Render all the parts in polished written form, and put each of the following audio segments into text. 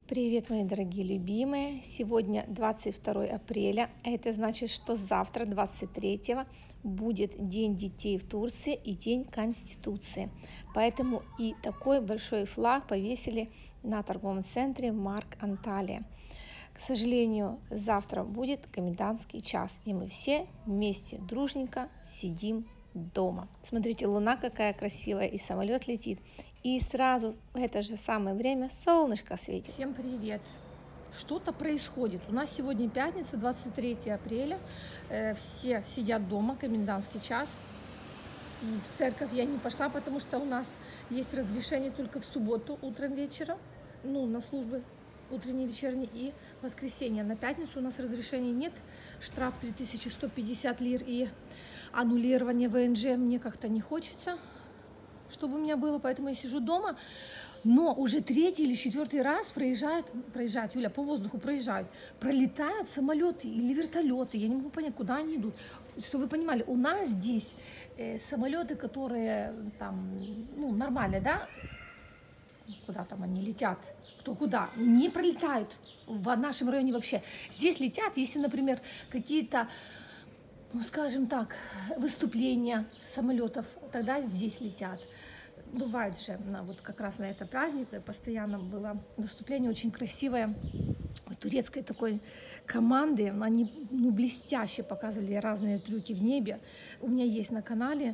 Привет, мои дорогие любимые! Сегодня 22 апреля, а это значит, что завтра, 23-го, будет День детей в Турции и День Конституции. Поэтому и такой большой флаг повесили на торговом центре Марк Анталия. К сожалению, завтра будет комендантский час, и мы все вместе дружненько сидим дома. Смотрите, луна какая красивая, и самолет летит. И сразу в это же самое время солнышко светит. Всем привет! Что-то происходит. У нас сегодня пятница, 23 апреля. Все сидят дома, комендантский час. И в церковь я не пошла, потому что у нас есть разрешение только в субботу утром вечером. На службы утренние, вечерние и воскресенье. На пятницу у нас разрешения нет. Штраф 3150 лир и аннулирование ВНЖ мне как-то не хочется, чтобы у меня было, поэтому я сижу дома. Но уже третий или четвертый раз проезжают, Юля, по воздуху проезжают, пролетают самолеты или вертолеты. Я не могу понять, куда они идут. Чтобы вы понимали, у нас здесь самолеты, которые там, нормальные, да, куда там они летят, кто куда, не пролетают в нашем районе вообще. Здесь летят, если, например, какие-то, скажем так, выступления самолетов, тогда здесь летят. Бывает же, вот как раз на этот праздник постоянно было выступление очень красивое турецкой такой команды. Они блестяще показывали разные трюки в небе. У меня есть на канале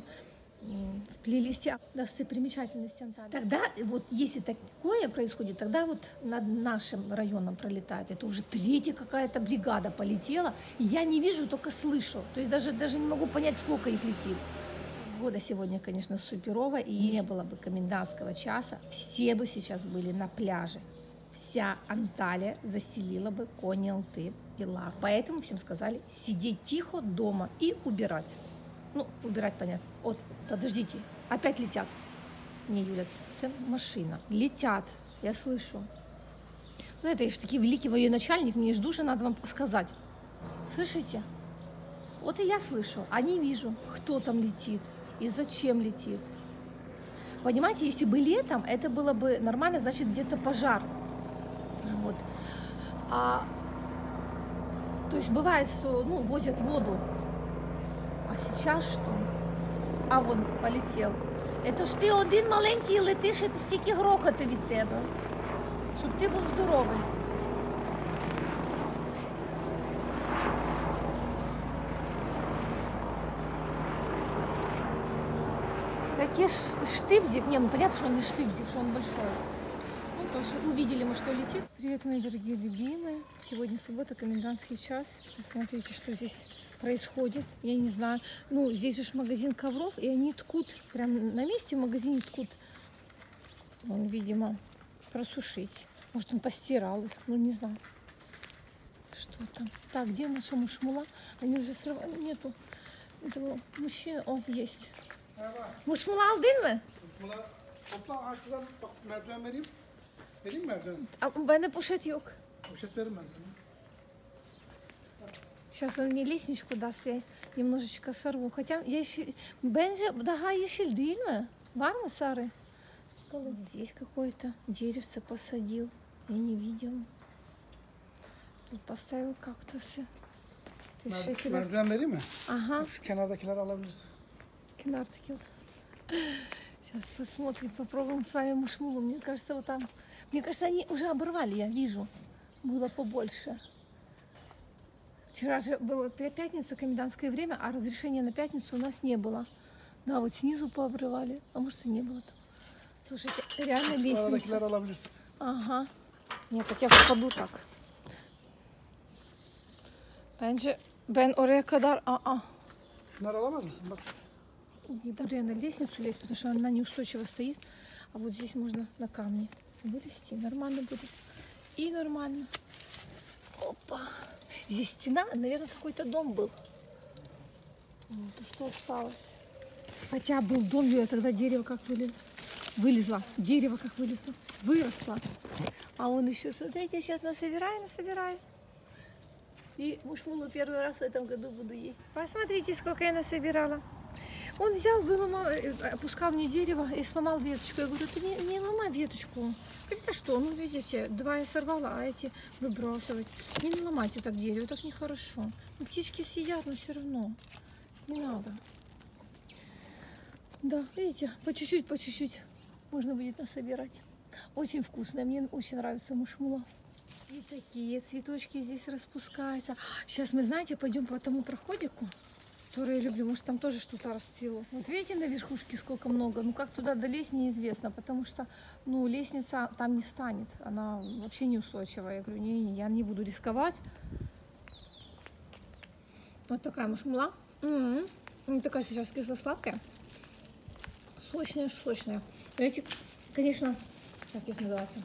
в плейлисте достопримечательности Анталии. Тогда вот если такое происходит, тогда вот над нашим районом пролетает. Это уже третья какая-то бригада полетела. И я не вижу, только слышу. То есть даже не могу понять, сколько их летит. Погода сегодня, конечно, суперовая. И не было бы комендантского часа, все бы сейчас были на пляже. Вся Анталия заселила бы Кони-Алты и Лар. Поэтому всем сказали сидеть тихо дома и убирать. Убирать, понятно. Подождите, опять летят. Не, Юля, это машина. Летят, я слышу. Это же такой великий военачальник, мне же душа надо вам сказать. Слышите? Вот и я слышу, а не вижу, кто там летит и зачем летит. Понимаете, если бы летом, это было бы нормально, значит, где-то пожар. Вот. То есть бывает, что, возят воду. А сейчас що? А вон полетів. Это ж ти один маленький летиш, і стільки грохоту від тебе. Щоб ти був здоровий. Такие штыбзик. Понятно, что он не штыбзик, что он большой. То есть увидели мы, что летит. Привет, мои дорогие любимые. Сегодня суббота, комендантский час. Посмотрите, что здесь происходит. Я не знаю. Здесь же магазин ковров, и они ткут. Прям на месте в магазине ткут. Он, видимо, просушить. Может, он постирал их. Не знаю. Что там? Так, где наша мушмула? Они уже срывали. Нету этого мужчины. Есть. Muşmula aldın mı? Muşmula topla. Şuradan bak, merdiven vereyim. Vereyim mi merdiven? Bende poşet yok. Poşet veririm ben sana. Сейчас он мне лестничку даст, я немножечко сорву. Хотя Бенджи daha yeşil değil mi? Var mı sarı? Здесь какое-то деревце посадил. Я не видела. Тут поставил кактусы. Merdiven vereyim mi? Ага. Şu kenardakileri alabilirsin. Кинартикил. Сейчас посмотрим, попробуем с вами мушмулу. Мне кажется, вот там... Мне кажется, они уже оборвали, я вижу. Было побольше. Вчера же была пятница, комендантское время, а разрешения на пятницу у нас не было. Да, вот снизу пообрывали, а может и не было там. Слушайте, реально лестница. Ага. Нет, так я попаду так. Ben oraya kadar... Şunları alamaz mısın? Bak şu. Не буду я на лестницу лезть, потому что она неустойчиво стоит. А вот здесь можно на камни вылезти. Нормально будет. И нормально. Опа. Здесь стена, наверное, какой-то дом был. Что осталось? Хотя был дом, я тогда дерево как вылезло. Дерево как вылезло. Выросло. А он еще, смотрите, сейчас насобираю. И мушмулу первый раз в этом году буду есть. Посмотрите, сколько я насобирала. Он взял, выломал, опускал мне дерево и сломал веточку. Я говорю, ты не ломай веточку. Это что? Ну, видите, два я сорвала, а эти выбрасывать. Не ломайте так дерево, так нехорошо. Ну, птички съедят, но все равно. Не надо. Да, видите, по чуть-чуть можно будет насобирать. Очень вкусная, мне очень нравится мушмула. И такие цветочки здесь распускаются. Сейчас мы, знаете, пойдем по тому проходику, который я люблю. Может, там тоже что-то расцвело. Вот видите, на верхушке сколько много. Ну, как туда долезть, неизвестно. Потому что, ну, лестница там не станет. Она вообще неустойчивая. Я говорю, не, я не буду рисковать. Вот такая мушмула. Такая сейчас кисло-сладкая. Сочная. Эти, конечно, как их называется?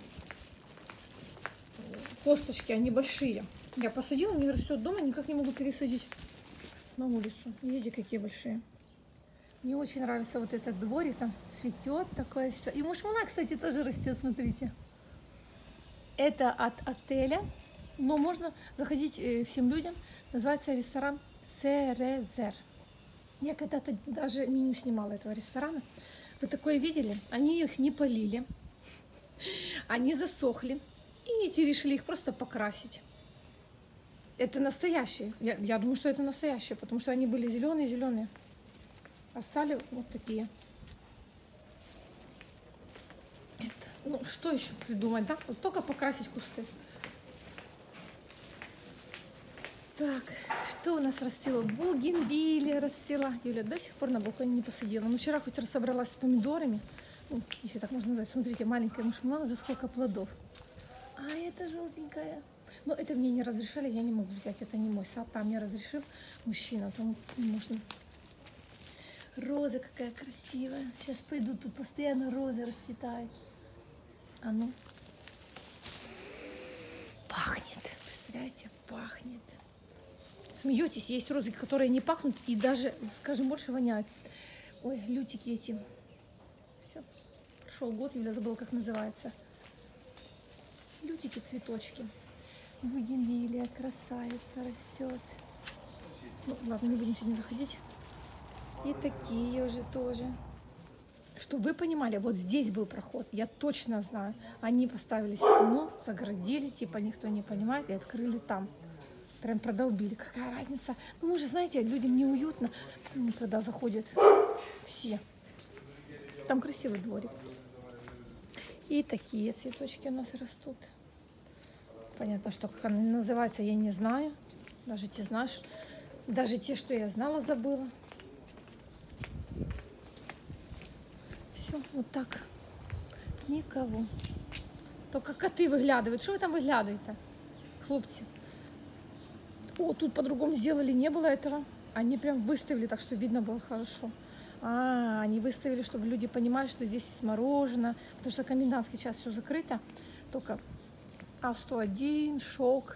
Косточки, они большие. Я посадила, не растет дома, никак не могу пересадить на улицу. Видите, какие большие. Мне очень нравится вот этот дворик, там цветет такое все. И мушмула, кстати, тоже растет, смотрите. Это от отеля, но можно заходить всем людям. Называется ресторан Церезер. Я когда-то даже меню снимала этого ресторана. Вы такое видели? Они их не полили. Они засохли. И эти решили их просто покрасить. Это настоящие. Я думаю, что это настоящие, потому что они были зеленые. А стали вот такие. Ну, что еще придумать, да? Вот только покрасить кусты. Так, что у нас растило? Бугенвилия растила. Юля до сих пор на балконе не посадила. Но вчера хоть разобралась с помидорами. Ну, если так можно назвать. Смотрите, маленькая мушмула, уже сколько плодов. А это желтенькая. Но это мне не разрешали, я не могу взять. Это не мой сад. Там мне разрешил мужчина, то можно. Роза какая красивая. Сейчас пойду, тут постоянно розы расцветают. А ну. Пахнет. Представляете? Пахнет. Смеетесь, есть розы, которые не пахнут и даже, скажем, больше воняют. Ой, лютики эти. Все. Прошел год, я забыла, как называется. Лютики, цветочки. Бугенвилия, красавица растет. Ну, ладно, не будем сегодня заходить. И такие уже тоже. Чтобы вы понимали, вот здесь был проход, я точно знаю. Они поставили стену, загородили, типа никто не понимает, и открыли там. Прям продолбили. Какая разница? Ну, вы же знаете, людям неуютно, когда заходят все. Там красивый дворик. И такие цветочки у нас растут. Понятно, что как они называются, я не знаю. Даже те, знаешь, даже те, что я знала, забыла. Все, вот так. Никого. Только коты выглядывают. Что вы там выглядываете, хлопцы? О, тут по-другому сделали, не было этого. Они прям выставили, так что видно было хорошо. Они выставили, чтобы люди понимали, что здесь есть мороженое. Потому что комендантский час все закрыто. Только А101, Шок.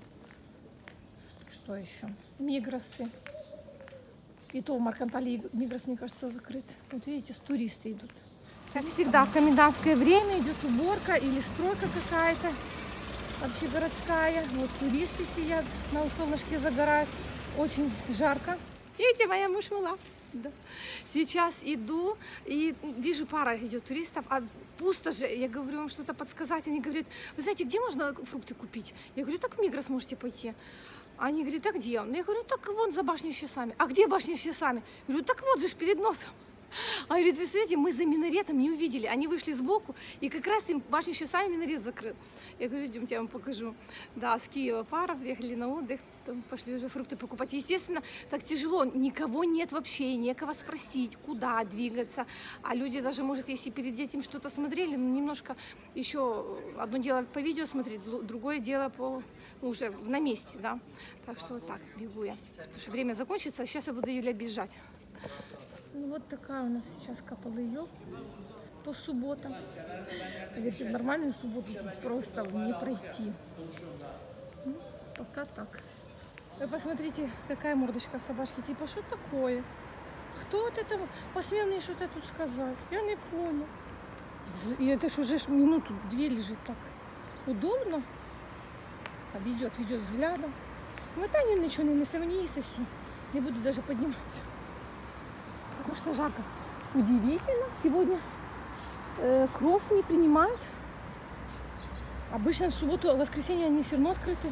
Что еще? Мигросы. И то в Маркантале Мигрос, мне кажется, закрыт. Вот видите, туристы идут. Как всегда, в комендантское время идет уборка или стройка какая-то. Вообще городская. Вот туристы сидят, на солнышке загорают. Очень жарко. Видите, моя мушмула. Да. Сейчас иду и вижу, пара идет туристов, а пусто же. Я говорю, вам что-то подсказать. Они говорят, вы знаете, где можно фрукты купить? Я говорю, так в Мигрос можете пойти. Они говорят, а где он? Я говорю, так вон за башней с часами. А где башня с часами? Я говорю, так вот же ж перед носом. А говорит, представляете, мы за минаретом не увидели. Они вышли сбоку, и как раз им башню с часами минарет закрыл. Я говорю, идемте, я вам покажу. Да, с Киева пара, приехали на отдых, там пошли уже фрукты покупать. Естественно, так тяжело, никого нет вообще, некого спросить, куда двигаться. А люди даже, может, если перед этим что-то смотрели, ну, немножко еще одно дело по видео смотреть, другое дело по уже на месте, да. Так что вот так, бегу я. Потому что время закончится, а сейчас я буду Юля бежать. Ну, вот такая у нас сейчас Капалыё по субботам. Поверьте, в нормальную субботу тут просто не пройти. Ну, пока так. Вы посмотрите, какая мордочка собачки. Типа, что такое? Кто это посмел мне что-то тут сказать? Я не понял. И это ж уже минуту-две лежит так. Удобно. А ведет взглядом. Вот они ничего не несомнится, все. Не буду даже подниматься. потому что жарко. Удивительно, сегодня кров не принимают. Обычно в субботу, в воскресенье они все равно открыты.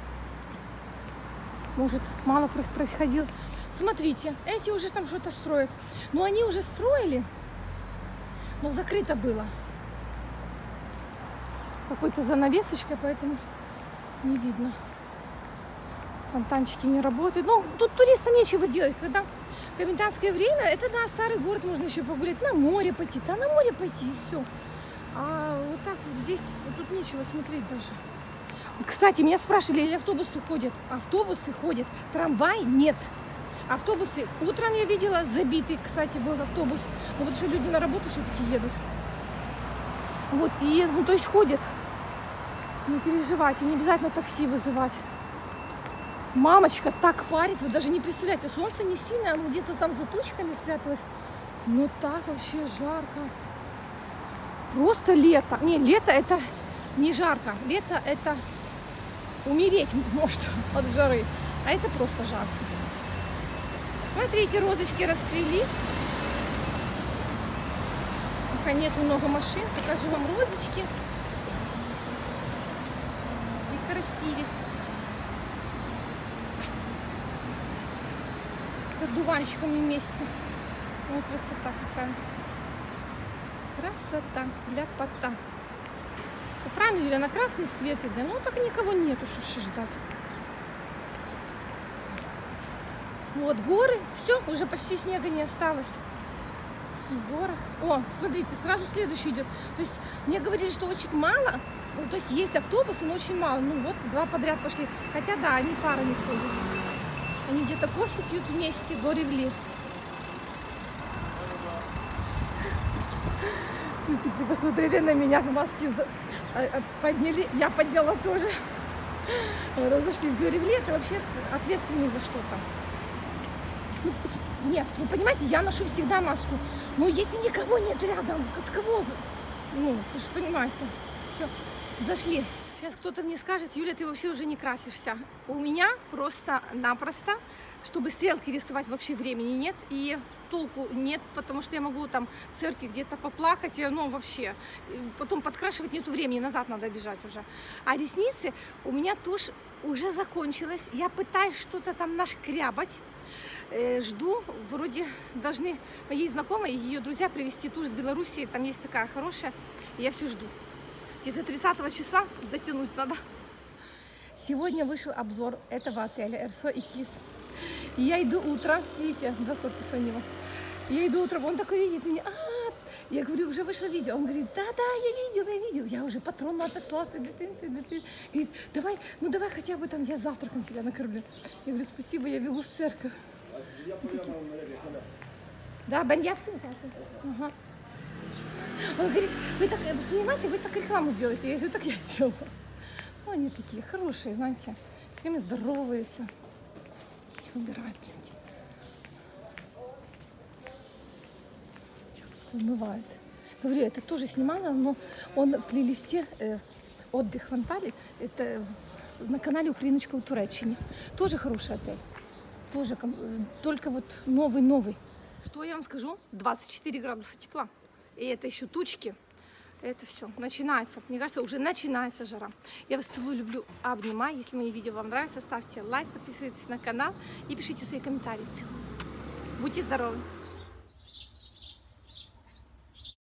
Может, мало проходил. Смотрите, эти уже там что-то строят. Но они уже строили, но закрыто было. Какой-то занавесочкой, поэтому не видно. Фонтанчики не работают. Ну, тут туристам нечего делать. Когда комендантское время, это на старый город можно еще погулять, на море пойти. Да на море пойти и все. А вот так вот здесь, вот тут нечего смотреть даже. Кстати, меня спрашивали, или автобусы ходят. Автобусы ходят, трамвай нет. Автобусы, утром я видела, забитый, кстати, был автобус. Но потому что люди на работу все-таки едут. Вот, и, ну, то есть ходят. Не переживайте, не обязательно такси вызывать. Мамочка так парит, вы даже не представляете. Солнце не сильное, оно где-то там за тучками спряталось. Но так вообще жарко. Просто лето. Не, лето это не жарко. Лето это умереть может от жары. А это просто жарко. Смотрите, розочки расцвели. Пока нету много машин. Покажу вам розочки. И красивее. С одуванчиками вместе. Ой, красота какая. Красота для пота. Ну, правильно, Юля, на красный свет иде. Ну, так никого нету, что ждать. Вот, горы. Все, уже почти снега не осталось. В горах. О, смотрите, сразу следующий идет. То есть, мне говорили, что очень мало. Ну, то есть, есть автобусы, но очень мало. Ну, вот, два подряд пошли. Хотя, да, они парами ходят. Они где-то кофе пьют вместе до Ревли. Ты посмотрели на меня, маски подняли, я подняла тоже. Разошлись. Говорю, Ревли это вообще ответственный за что-то. Ну, нет, вы понимаете, я ношу всегда маску. Но если никого нет рядом, от кого? Ну, вы же понимаете. Все, зашли. Сейчас кто-то мне скажет, Юля, ты вообще уже не красишься. У меня просто-напросто, чтобы стрелки рисовать, вообще времени нет. И толку нет, потому что я могу там в церкви где-то поплакать, и, ну, вообще. Потом подкрашивать нету времени, назад надо бежать уже. А ресницы, у меня тушь уже закончилась. Я пытаюсь что-то там нашкрябать. Жду, вроде должны моей знакомой, ее друзья привезти тушь с Белоруссии. Там есть такая хорошая, и я все жду. Где-то 30 числа дотянуть надо. Сегодня вышел обзор этого отеля Эрсо и Кис. И я иду утром, видите, два корпуса у него. Я иду утром, он такой видит меня. Я говорю, уже вышло видео. Он говорит, да-да, я видел. Я уже патрону отослала. Говорит, давай, ну давай хотя бы там, я завтраком тебя накормлю. Я говорю, спасибо, я бегу в церковь. Да, баньявки. Ага. Он говорит, вы так снимаете, вы так рекламу сделаете. Я говорю, так я сделала. Ну, они такие хорошие, знаете, с ними здороваются. Все убирают люди. Умывают. Говорю, это тоже снимала, но он в плейлисте «Отдых в Анталии», это на канале «Украиночка в Туреччине». Тоже хороший отель. Тоже, только вот новый. Что я вам скажу? 24 градуса тепла. И это еще тучки. Это все. Начинается. Мне кажется, уже начинается жара. Я вас целую, люблю, обнимаю. Если мои видео вам нравятся, ставьте лайк, подписывайтесь на канал и пишите свои комментарии. Целую. Будьте здоровы!